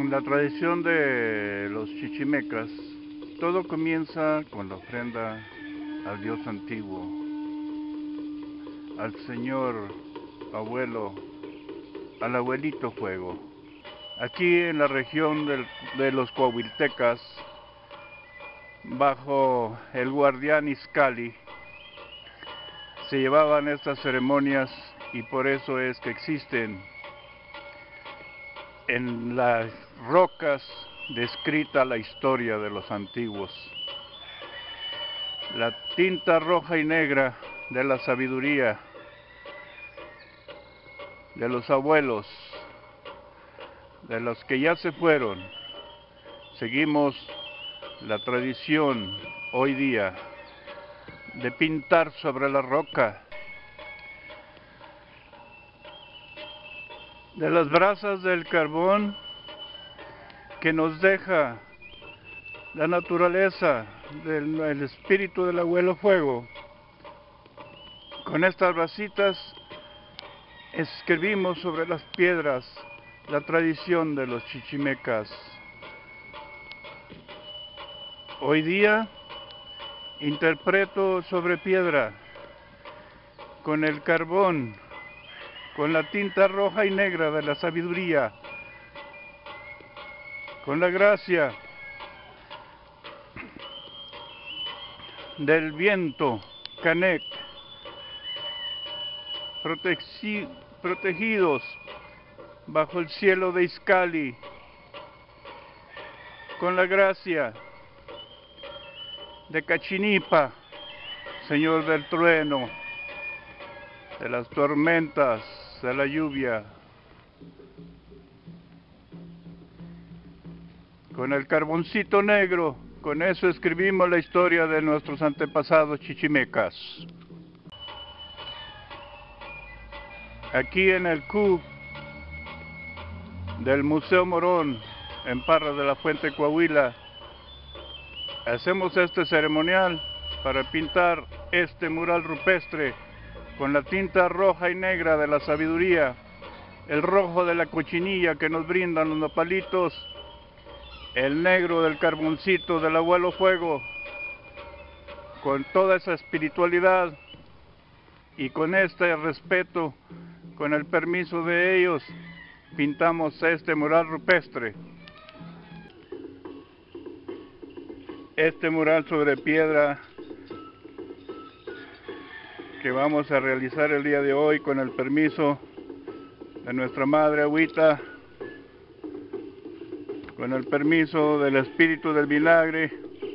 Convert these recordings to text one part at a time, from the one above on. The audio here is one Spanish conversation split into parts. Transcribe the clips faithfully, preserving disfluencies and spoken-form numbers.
En la tradición de los chichimecas, todo comienza con la ofrenda al Dios antiguo, al Señor abuelo, al abuelito fuego. Aquí en la región del, de los coahuiltecas, bajo el guardián Izcalli, se llevaban estas ceremonias y por eso es que existen en las rocas descrita la historia de los antiguos. La tinta roja y negra de la sabiduría de los abuelos, de los que ya se fueron. Seguimos la tradición hoy día de pintar sobre la roca, de las brasas del carbón que nos deja la naturaleza del el espíritu del abuelo fuego. Con estas brasitas escribimos sobre las piedras la tradición de los chichimecas. Hoy día interpreto sobre piedra, con el carbón, con la tinta roja y negra de la sabiduría, con la gracia del viento, Canek, protegi protegidos bajo el cielo de Izcalli, con la gracia de Cachinipa, Señor del trueno, de las tormentas, de la lluvia, con el carboncito negro. Con eso escribimos la historia de nuestros antepasados chichimecas. Aquí en el Q del Museo Morón, en Parras de la Fuente, Coahuila, hacemos este ceremonial para pintar este mural rupestre con la tinta roja y negra de la sabiduría, el rojo de la cochinilla que nos brindan los nopalitos, el negro del carboncito del abuelo fuego, con toda esa espiritualidad y con este respeto, con el permiso de ellos, pintamos este mural rupestre. Este mural sobre piedra que vamos a realizar el día de hoy con el permiso de nuestra madre Agüita, con el permiso del espíritu del vinagre.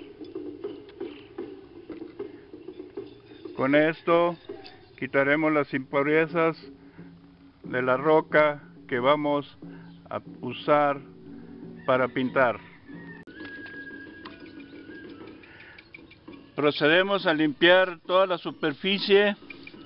Con esto quitaremos las impurezas de la roca que vamos a usar para pintar. Procedemos a limpiar toda la superficie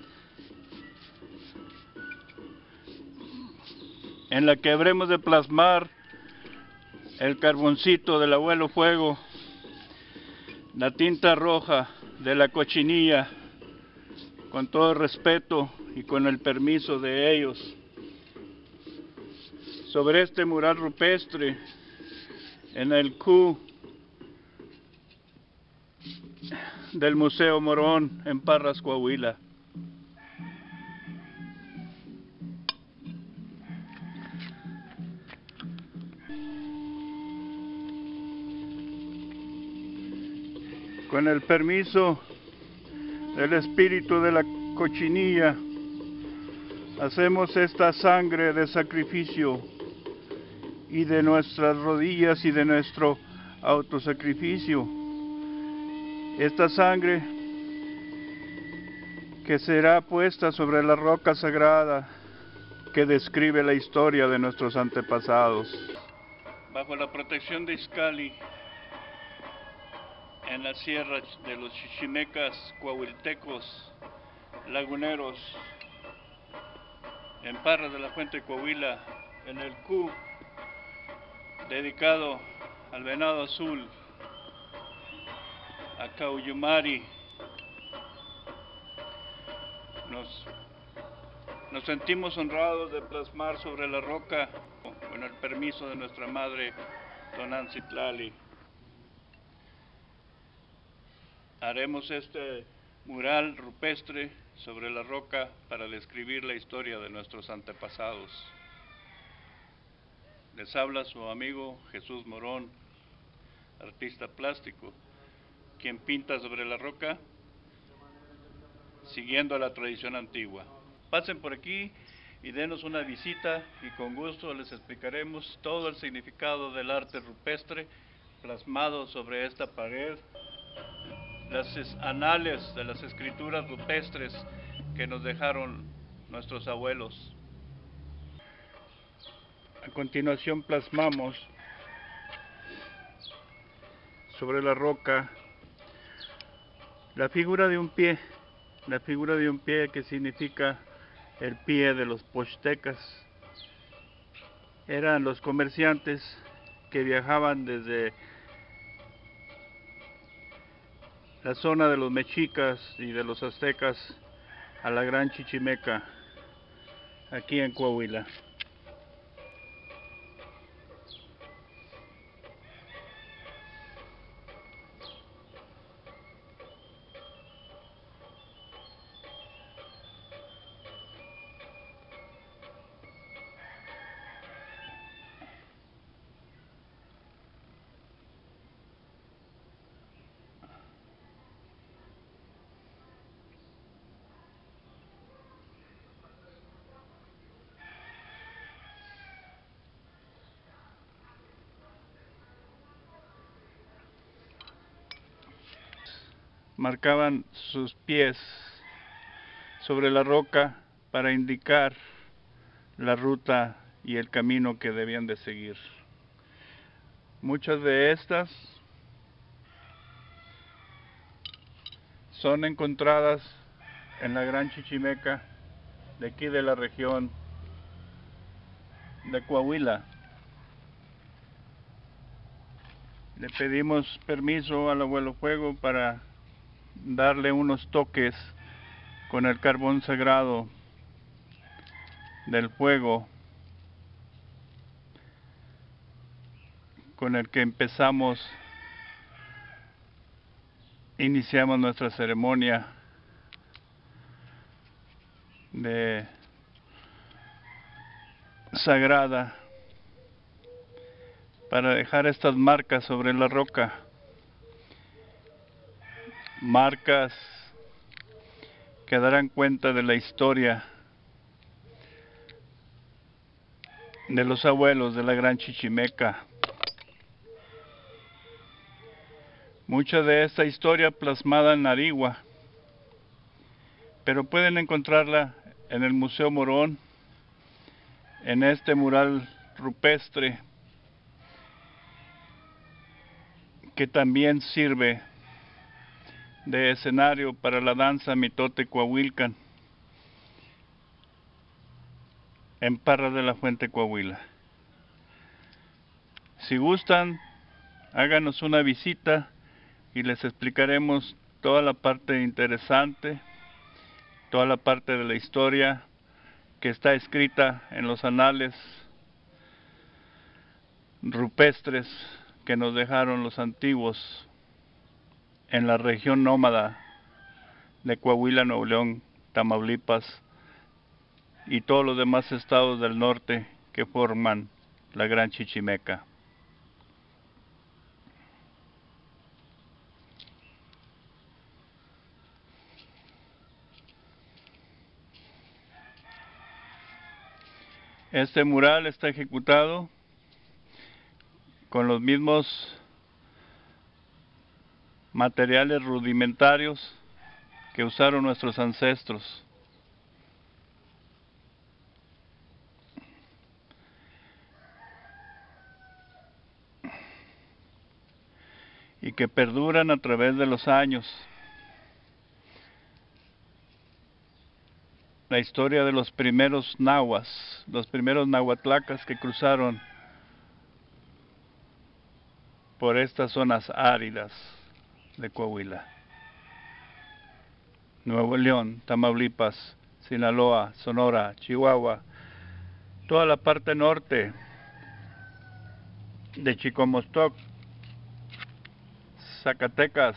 en la que habremos de plasmar el carboncito del abuelo fuego, la tinta roja de la cochinilla, con todo respeto y con el permiso de ellos, sobre este mural rupestre en el Q del Museo Morón en Parras, Coahuila. Con el permiso del espíritu de la cochinilla, hacemos esta sangre de sacrificio y de nuestras rodillas y de nuestro autosacrificio. Esta sangre que será puesta sobre la roca sagrada que describe la historia de nuestros antepasados. Bajo la protección de Izcalli, en las sierras de los chichimecas coahuiltecos, laguneros, en Parras de la Fuente, Coahuila, en el Q dedicado al venado azul, a Caullumari, nos, nos sentimos honrados de plasmar sobre la roca con el permiso de nuestra madre Tonantzin-Tlali. Haremos este mural rupestre sobre la roca para describir la historia de nuestros antepasados. Les habla su amigo Jesús Morón, artista plástico, quien pinta sobre la roca siguiendo la tradición antigua. Pasen por aquí y denos una visita y con gusto les explicaremos todo el significado del arte rupestre plasmado sobre esta pared, las anales de las escrituras rupestres que nos dejaron nuestros abuelos. A continuación plasmamos sobre la roca la figura de un pie, la figura de un pie que significa el pie de los pochtecas. Eran los comerciantes que viajaban desde la zona de los mexicas y de los aztecas a la Gran Chichimeca, aquí en Coahuila. Marcaban sus pies sobre la roca para indicar la ruta y el camino que debían de seguir. Muchas de estas son encontradas en la Gran Chichimeca de aquí de la región de Coahuila. Le pedimos permiso al abuelo fuego para darle unos toques con el carbón sagrado del fuego con el que empezamos, iniciamos nuestra ceremonia de sagrada para dejar estas marcas sobre la roca, marcas que darán cuenta de la historia de los abuelos de la Gran Chichimeca. Mucha de esta historia plasmada en Narigua, pero pueden encontrarla en el Museo Morón, en este mural rupestre que también sirve de escenario para la danza Mitote Coahuilcan en Parras de la Fuente, Coahuila. Si gustan, háganos una visita y les explicaremos toda la parte interesante, toda la parte de la historia que está escrita en los anales rupestres que nos dejaron los antiguos en la región nómada de Coahuila, Nuevo León, Tamaulipas y todos los demás estados del norte que forman la Gran Chichimeca. Este mural está ejecutado con los mismos materiales rudimentarios que usaron nuestros ancestros. Y que perduran a través de los años. La historia de los primeros nahuas, los primeros nahuatlacas que cruzaron por estas zonas áridas de Coahuila, Nuevo León, Tamaulipas, Sinaloa, Sonora, Chihuahua, toda la parte norte de Chicomostoc, Zacatecas,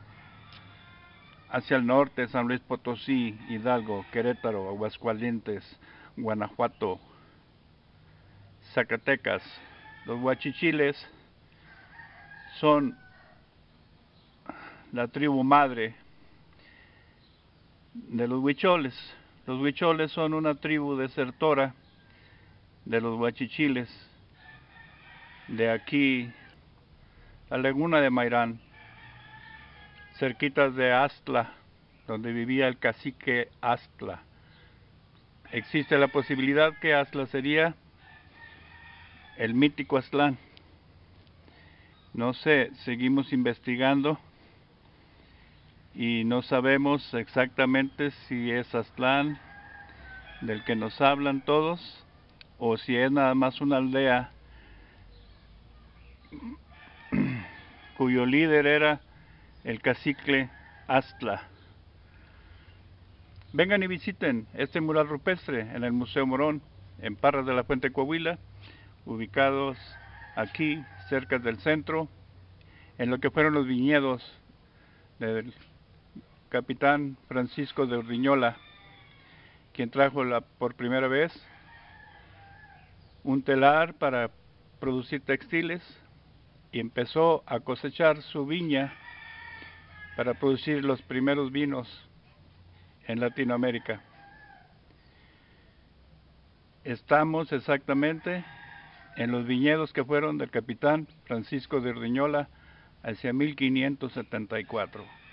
hacia el norte, San Luis Potosí, Hidalgo, Querétaro, Aguascalientes, Guanajuato, Zacatecas. Los huachichiles son la tribu madre de los huicholes. Los huicholes son una tribu desertora de los huachichiles, de aquí, la laguna de Mairán, cerquitas de Astla, donde vivía el cacique Astla. Existe la posibilidad que Astla sería el mítico Aztlán. No sé, seguimos investigando y no sabemos exactamente si es Aztlán del que nos hablan todos o si es nada más una aldea cuyo líder era el cacique Astla. Vengan y visiten este mural rupestre en el Museo Morón, en Parras de la Fuente, Coahuila, ubicados aquí cerca del centro, en lo que fueron los viñedos del capitán Francisco de Urdiñola, quien trajo la, por primera vez un telar para producir textiles y empezó a cosechar su viña para producir los primeros vinos en Latinoamérica. Estamos exactamente en los viñedos que fueron del capitán Francisco de Urdiñola hacia mil quinientos setenta y cuatro.